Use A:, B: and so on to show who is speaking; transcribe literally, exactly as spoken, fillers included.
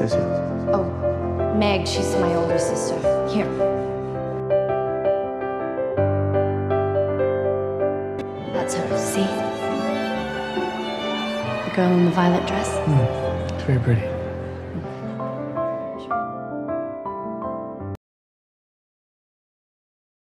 A: is it?
B: Oh, Meg, she's my older sister. Here. That's her, see? The girl in the violet dress?
A: Mm, it's very pretty.